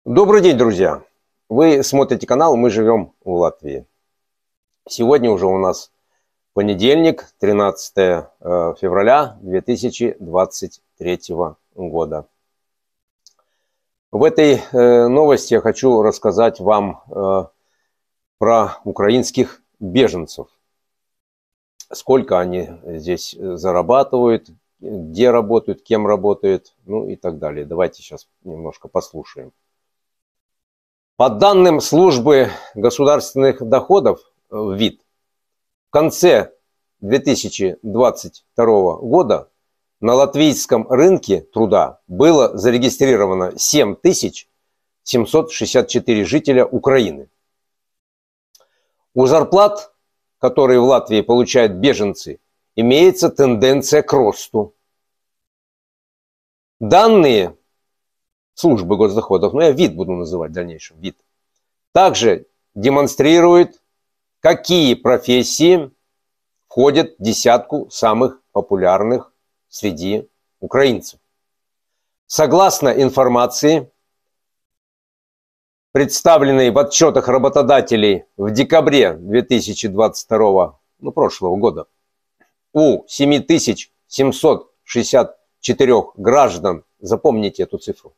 Добрый день, друзья! Вы смотрите канал «Мы живем в Латвии». Сегодня уже у нас понедельник, 13 февраля 2023 года. В этой новости я хочу рассказать вам про украинских беженцев. Сколько они здесь зарабатывают, где работают, кем работают, ну и так далее. Давайте сейчас немножко послушаем. По данным службы государственных доходов ВИД, в конце 2022 года на латвийском рынке труда было зарегистрировано 7764 жителя Украины. У зарплат, которые в Латвии получают беженцы, имеется тенденция к росту. Данные службы госдоходов, я ВИД буду называть в дальнейшем, ВИД, также демонстрирует, какие профессии входят в десятку самых популярных среди украинцев. Согласно информации, представленной в отчетах работодателей в декабре 2022 прошлого года, у 7764 граждан, запомните эту цифру,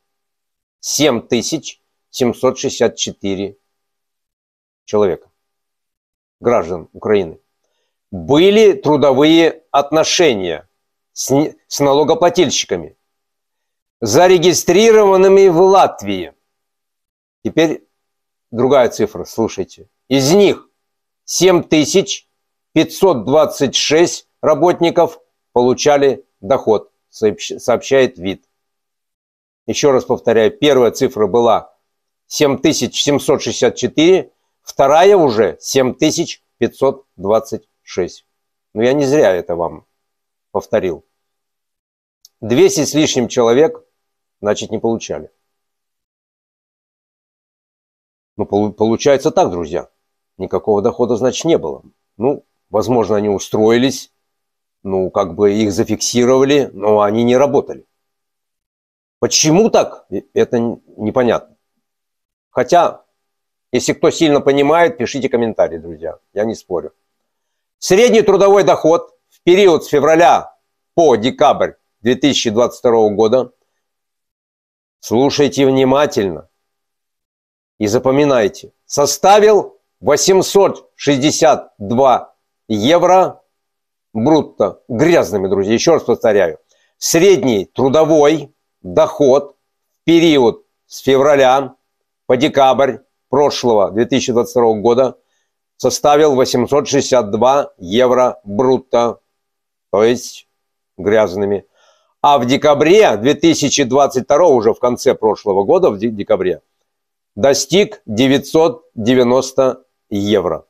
7764 человека, граждан Украины, были трудовые отношения с налогоплательщиками, зарегистрированными в Латвии. Теперь другая цифра, слушайте. Из них 7526 работников получали доход, сообщает ВИД. Еще раз повторяю, первая цифра была 7764, вторая уже 7526. Но я не зря это вам повторил. 200 с лишним человек, значит, не получали. Получается так, друзья. Никакого дохода, значит, не было. Возможно, они устроились, их зафиксировали, но они не работали. Почему так? Это непонятно. Хотя, если кто сильно понимает, пишите комментарии, друзья. Я не спорю. Средний трудовой доход в период с февраля по декабрь 2022 года, слушайте внимательно и запоминайте, составил 862 евро брутто. Грязными, друзья. Еще раз повторяю. Средний трудовой доход в период с февраля по декабрь прошлого 2022 года составил 862 евро брутто, то есть грязными. А в декабре 2022, уже в конце прошлого года, в декабре, достиг 990 евро.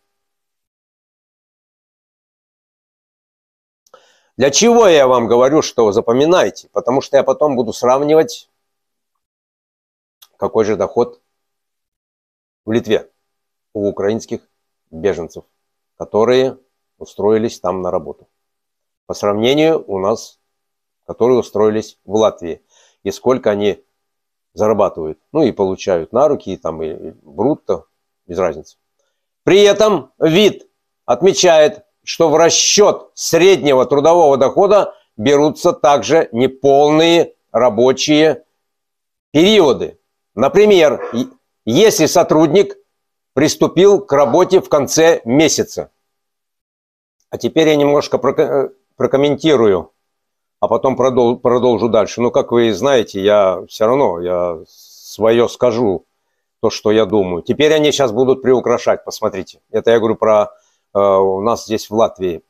Для чего я вам говорю, что запоминайте? Потому что я потом буду сравнивать, какой же доход в Литве у украинских беженцев, которые устроились там на работу. По сравнению у нас, которые устроились в Латвии. И сколько они зарабатывают. И получают на руки, и брутто, без разницы. При этом ВИД отмечает, что в расчет среднего трудового дохода берутся также неполные рабочие периоды. Например, если сотрудник приступил к работе в конце месяца. А теперь я немножко прокомментирую, а потом продолжу дальше. Как вы знаете, я все равно свое скажу, то, что я думаю. Теперь они сейчас будут приукрашать, посмотрите. Это я говорю про у нас здесь в Латвии.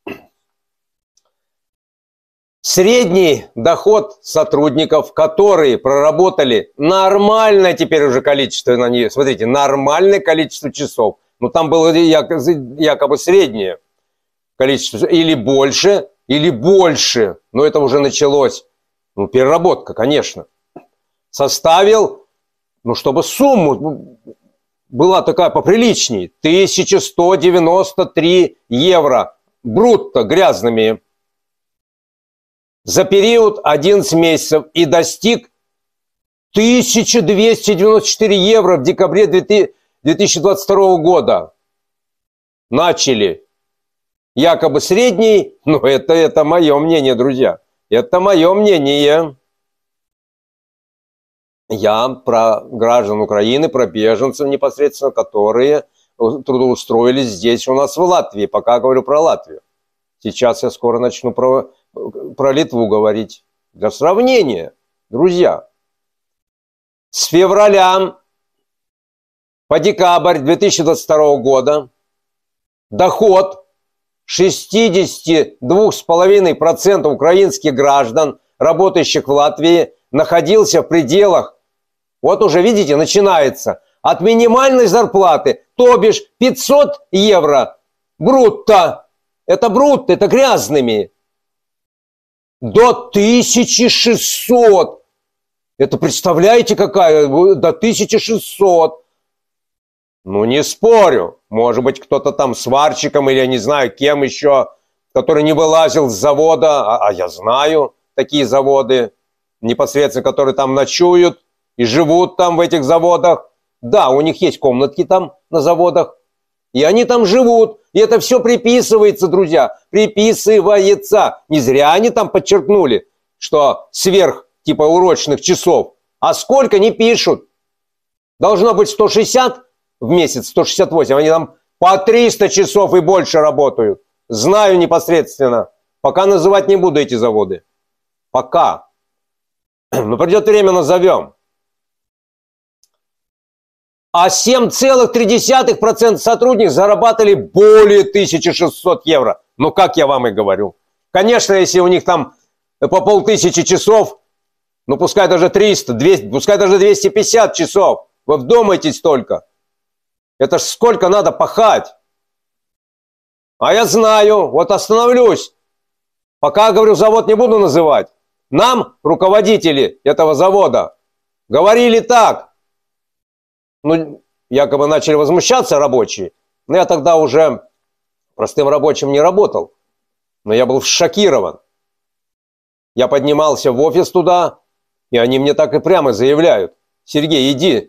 Средний доход сотрудников, которые проработали нормальное теперь уже количество, смотрите, нормальное количество часов. Там было якобы среднее количество, или больше, но это уже началось. Переработка, конечно. Составил, чтобы сумма была такая поприличней, 1193 евро брутто грязными за период 11 месяцев и достиг 1294 евро в декабре 2022 года начали. Якобы средний, но это мое мнение, друзья. Это мое мнение. Я про граждан Украины, про беженцев непосредственно, которые трудоустроились здесь у нас в Латвии. Пока говорю про Латвию. Сейчас я скоро начну про Литву говорить. Для сравнения, друзья. С февраля по декабрь 2022 года доход 62,5% украинских граждан, работающих в Латвии, находился в пределах, вот уже видите, начинается, от минимальной зарплаты, то бишь 500 евро брутто, это грязными, до 1600. Это представляете, какая? До 1600. Ну, не спорю. Может быть, кто-то там сварщиком или я не знаю, кем еще, который не вылазил с завода. А я знаю такие заводы, непосредственно, которые там ночуют и живут там в этих заводах. Да, у них есть комнатки там на заводах. И они там живут. И это все приписывается, друзья. Приписывается. Не зря они там подчеркнули, что сверх типа урочных часов. А сколько не пишут? Должно быть 160 в месяц, 168. Они там по 300 часов и больше работают. Знаю непосредственно. Пока называть не буду эти заводы. Пока. Но придет время, назовем. А 7,3% сотрудников зарабатывали более 1600 евро. Ну, как я вам и говорю. Конечно, если у них там по 500 часов, ну, пускай даже 300, 200, пускай даже 250 часов. Вы вдумайтесь только. Это ж сколько надо пахать. А я знаю, вот остановлюсь. Пока, говорю, завод не буду называть. Нам, руководители этого завода, говорили так. Ну, якобы начали возмущаться рабочие. Но я тогда уже простым рабочим не работал. Но я был шокирован. Я поднимался в офис туда, и они мне так и прямо заявляют: Сергей, иди,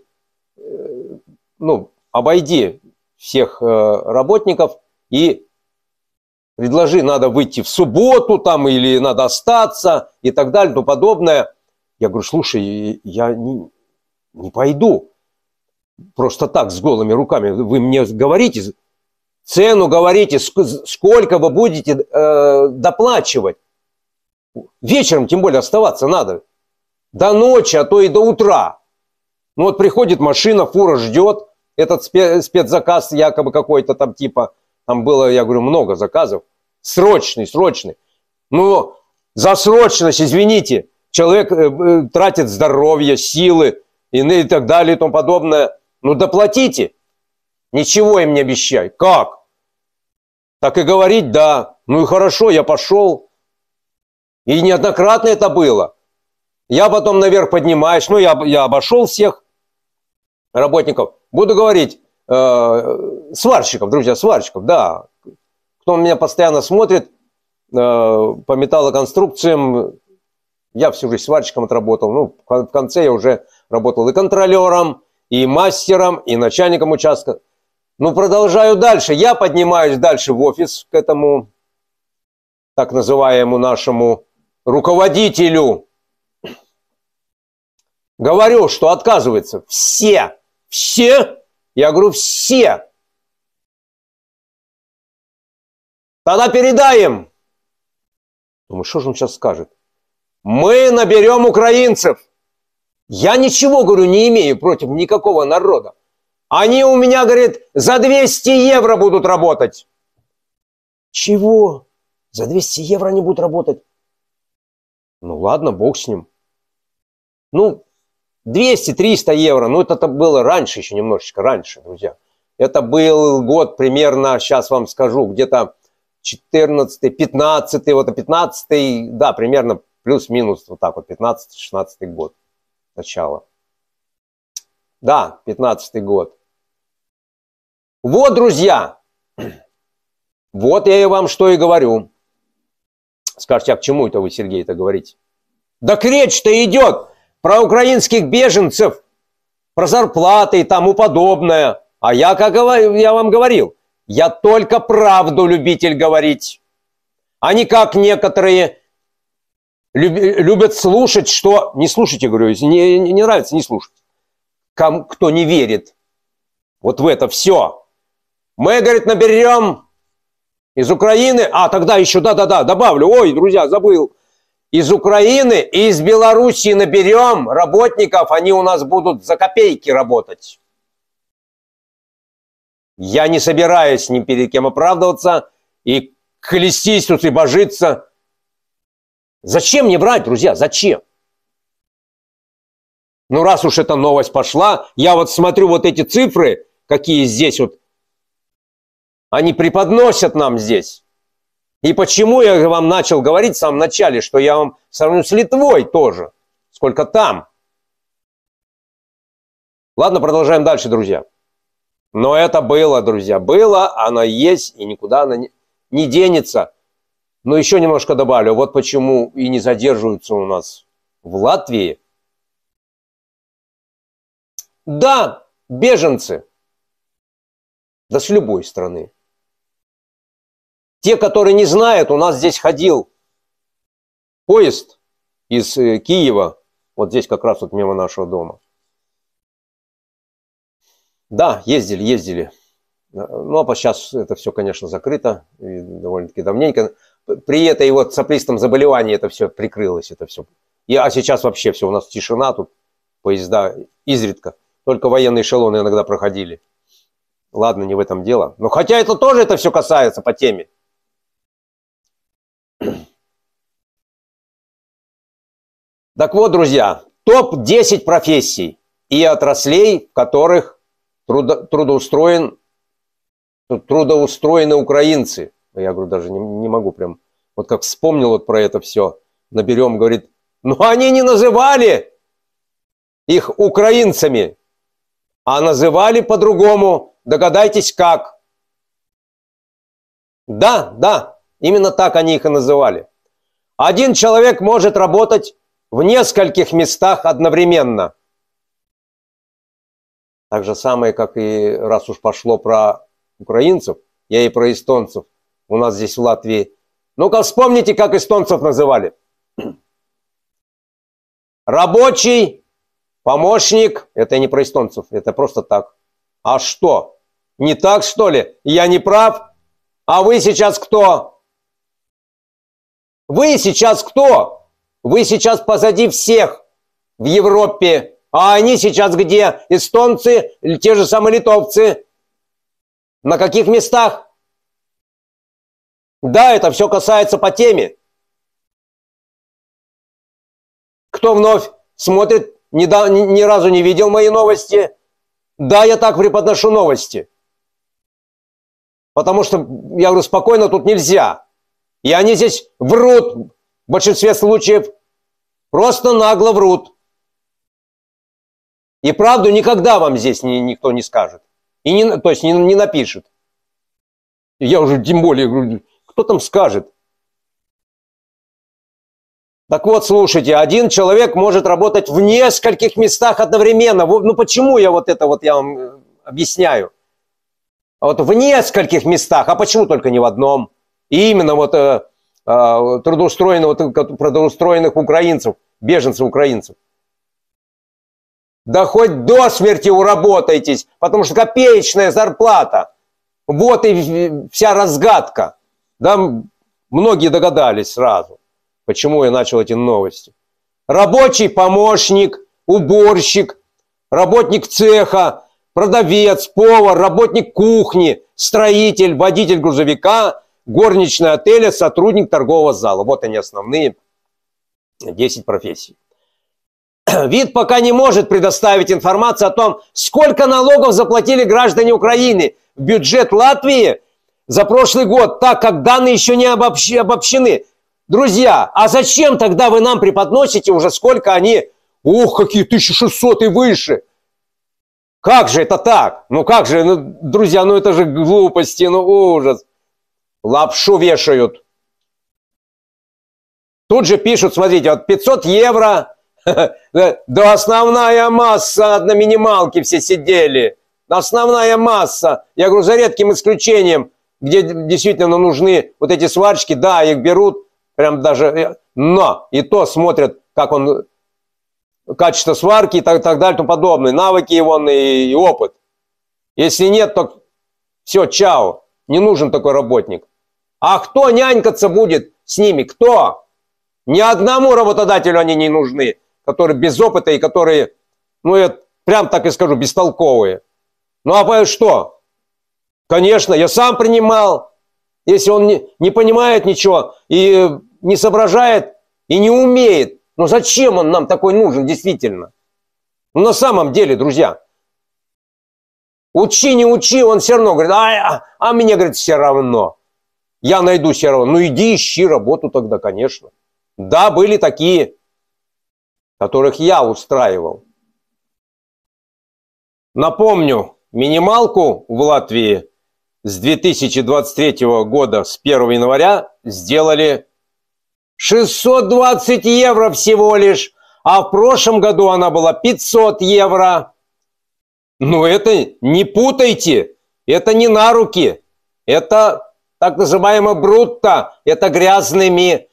ну, обойди всех работников и предложи, надо выйти в субботу там, или надо остаться, и так далее, и тому подобное. Я говорю, слушай, я не пойду просто так с голыми руками. Вы мне говорите, цену говорите, сколько вы будете доплачивать. Вечером, тем более, оставаться надо. До ночи, а то и до утра. Ну вот приходит машина, фура ждет, этот спецзаказ якобы какой-то там типа, там было, я говорю, много заказов, срочный. Ну, за срочность, извините, человек тратит здоровье, силы и так далее и тому подобное. Ну, доплатите. Ничего им не обещай. Как? Так и говорить, да. Ну и хорошо, я пошел. И неоднократно это было. Я потом наверх поднимаюсь, ну, я обошел всех работников. Буду говорить, сварщиков, друзья, сварщиков, да. Кто меня постоянно смотрит по металлоконструкциям, я всю жизнь сварщиком отработал. Ну, в конце я уже работал и контролером, и мастером, и начальником участка. Ну, продолжаю дальше. Я поднимаюсь дальше в офис к этому так называемому нашему руководителю. Говорю, что отказывается. Все. Я говорю, все. Тогда передаем. Думаю, что же он сейчас скажет? Мы наберем украинцев. Я ничего, говорю, не имею против никакого народа. Они у меня, говорит, за 200 евро будут работать. Чего? За 200 евро они будут работать? Ну ладно, бог с ним. Ну, 200-300 евро. Ну, это было раньше, еще немножечко раньше, друзья. Это был год примерно, сейчас вам скажу, где-то 14-й, 15-й, вот 15-й, да, примерно плюс-минус вот так вот, 15-16 год. Начало. Да, 15-й год. Вот, друзья, вот я и вам что и говорю. Скажете, а к чему это вы, Сергей, это говорите? Да речь-то идет про украинских беженцев, про зарплаты и тому подобное. А я, как я вам говорил, я только правду любитель говорить. А не как некоторые любят слушать, что... Не слушайте, говорю, если не нравится, не слушайте. Кто не верит вот в это все. Мы, говорит, наберем из Украины... А, тогда еще, да-да-да, добавлю. Ой, друзья, забыл. Из Украины и из Белоруссии наберем работников, они у нас будут за копейки работать. Я не собираюсь ни перед кем оправдываться и хлестись тут и божиться. Зачем мне брать, друзья, зачем? Ну, раз уж эта новость пошла, я вот смотрю вот эти цифры, какие здесь вот, они преподносят нам здесь. И почему я вам начал говорить в самом начале, что я вам сравню с Литвой тоже, сколько там. Ладно, продолжаем дальше, друзья. Но это было, друзья, было, оно есть, и никуда оно не денется. Но еще немножко добавлю, вот почему и не задерживаются у нас в Латвии. Да, беженцы, да с любой страны. Те, которые не знают, у нас здесь ходил поезд из Киева, вот здесь как раз вот мимо нашего дома. Да, ездили. Ну, а сейчас это все, конечно, закрыто, довольно-таки давненько. При этой вот соплистом заболевании это все прикрылось, это все. А сейчас вообще все, у нас тишина, тут поезда изредка. Только военные эшелоны иногда проходили. Ладно, не в этом дело. Но хотя это тоже это все касается по теме. Так вот, друзья, топ-10 профессий и отраслей, в которых трудоустроены украинцы. Я говорю, даже не могу прям, вот как вспомнил вот про это все, наберем, говорит, ну они не называли их украинцами, а называли по-другому, догадайтесь как. Да, именно так они их и называли. Один человек может работать в нескольких местах одновременно. Так же самое, как и раз уж пошло про украинцев, я и про эстонцев. У нас здесь в Латвии. Ну-ка вспомните, как эстонцев называли. Рабочий, помощник. Это не про эстонцев, это просто так. А что? Не так, что ли? Я не прав? А вы сейчас кто? Вы сейчас кто? Вы сейчас позади всех в Европе. А они сейчас где? Эстонцы, те же самые литовцы. На каких местах? Да, это все касается по теме. Кто вновь смотрит, ни разу не видел мои новости? Да, я так преподношу новости. Потому что, я говорю, спокойно тут нельзя. И они здесь врут, в большинстве случаев. Просто нагло врут. И правду никогда вам здесь никто не скажет. То есть не напишет. Я уже тем более говорю, кто там скажет? Так вот, слушайте, один человек может работать в нескольких местах одновременно. Ну почему я вот это вот я вам объясняю? Вот в нескольких местах, а почему только не в одном? И именно вот трудоустроенных украинцев, беженцев украинцев. Да хоть до смерти уработайтесь, потому что копеечная зарплата. Вот и вся разгадка. Да, многие догадались сразу, почему я начал эти новости. Рабочий помощник, уборщик, работник цеха, продавец, повар, работник кухни, строитель, водитель грузовика, горничная отеля, сотрудник торгового зала. Вот они основные 10 профессий. ВИД пока не может предоставить информацию о том, сколько налогов заплатили граждане Украины в бюджет Латвии за прошлый год, так как данные еще не обобщены. Друзья, а зачем тогда вы нам преподносите уже сколько они? Ух, какие 1600 и выше. Как же это так? Ну как же, ну, друзья, ну это же глупости, ну ужас. Лапшу вешают. Тут же пишут, смотрите, вот 500 евро Да основная масса на минималке все сидели. Основная масса. Я говорю, за редким исключением, где действительно нужны вот эти сварщики, да, их берут, прям даже, но и то смотрят, как он, качество сварки и так далее, и тому подобное, навыки его и опыт. Если нет, то все, чао, не нужен такой работник. А кто нянькаться будет с ними? Кто? Ни одному работодателю они не нужны, которые без опыта и которые, ну, я прям так и скажу, бестолковые. Ну, а что? Конечно, я сам принимал. Если он не понимает ничего и не соображает, и не умеет, ну зачем он нам такой нужен действительно? Ну, на самом деле, друзья, учи, не учи, он все равно говорит, а мне, говорит, все равно. Я найду все равно. Ну, иди ищи работу тогда, конечно. Да, были такие, которых я устраивал. Напомню, минималку в Латвии с 2023 года, с 1 января, сделали 620 евро всего лишь, а в прошлом году она была 500 евро. Ну, это не путайте, это не на руки, это так называемое брутто, это грязными.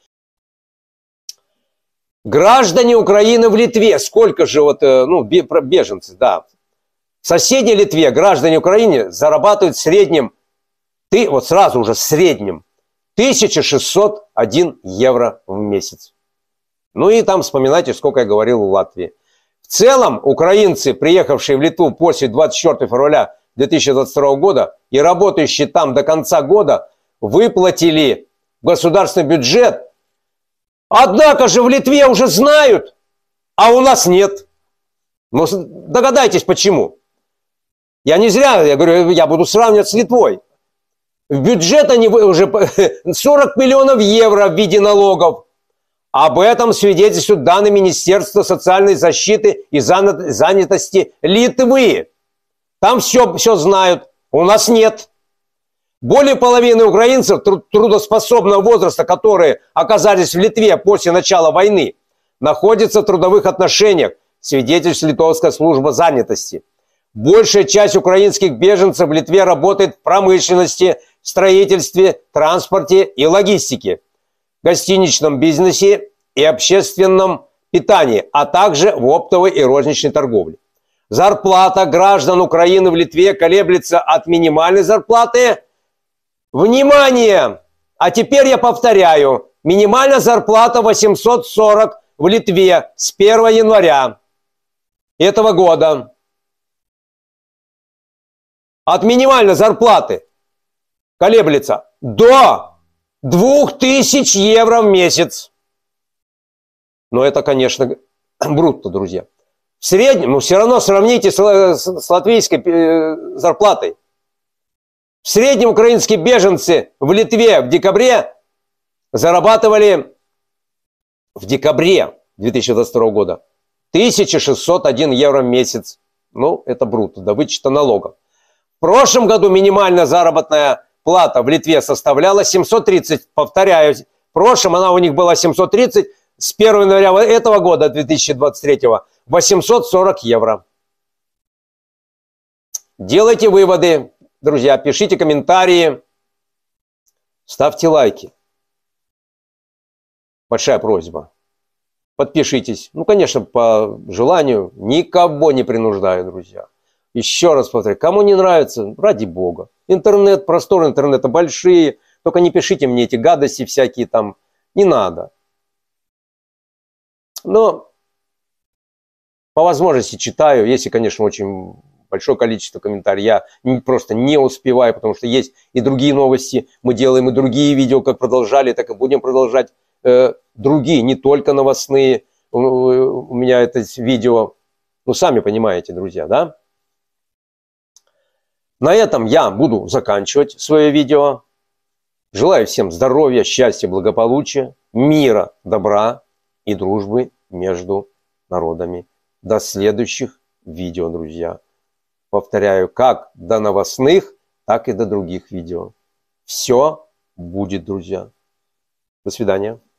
Граждане Украины в Литве, сколько же вот, ну, беженцы, да. В соседней Литве граждане Украины зарабатывают в среднем, вот сразу уже в среднем, 1601 евро в месяц. Ну и там вспоминайте, сколько я говорил в Латвии. В целом, украинцы, приехавшие в Литву после 24 февраля 2022 года и работающие там до конца года, выплатили в государственный бюджет. Однако же в Литве уже знают, а у нас нет. Ну, догадайтесь, почему. Я не зря, я говорю, я буду сравнивать с Литвой. В бюджет они уже 40 миллионов евро в виде налогов. Об этом свидетельствуют данные Министерства социальной защиты и занятости Литвы. Там все знают, у нас нет. Более половины украинцев трудоспособного возраста, которые оказались в Литве после начала войны, находятся в трудовых отношениях, свидетельствует Литовская служба занятости. Большая часть украинских беженцев в Литве работает в промышленности, строительстве, транспорте и логистике, гостиничном бизнесе и общественном питании, а также в оптовой и розничной торговле. Зарплата граждан Украины в Литве колеблется от минимальной зарплаты. Внимание! А теперь я повторяю. Минимальная зарплата 840 в Литве с 1 января этого года. От минимальной зарплаты колеблется до 2000 евро в месяц. Но это, конечно, брутто, друзья. В среднем, но все равно сравните с латвийской зарплатой. В среднем украинские беженцы в Литве в декабре зарабатывали в декабре 2022 года 1601 евро в месяц. Ну, это брутто, до вычета налогов. В прошлом году минимальная заработная плата в Литве составляла 730. Повторяю, в прошлом она у них была 730, с 1 января этого года, 2023, 840 евро. Делайте выводы, друзья, пишите комментарии, ставьте лайки. Большая просьба. Подпишитесь. Ну, конечно, по желанию, никого не принуждаю, друзья. Еще раз повторяю, кому не нравится, ради бога. Интернет, просторы интернета большие, только не пишите мне эти гадости всякие там, не надо. Но по возможности читаю, если, конечно, очень большое количество комментариев, я просто не успеваю, потому что есть и другие новости, мы делаем и другие видео, как продолжали, так и будем продолжать другие, не только новостные, у меня это видео, ну, сами понимаете, друзья, да? На этом я буду заканчивать свое видео. Желаю всем здоровья, счастья, благополучия, мира, добра и дружбы между народами. До следующих видео, друзья. Повторяю, как до новостных, так и до других видео. Все будет, друзья. До свидания.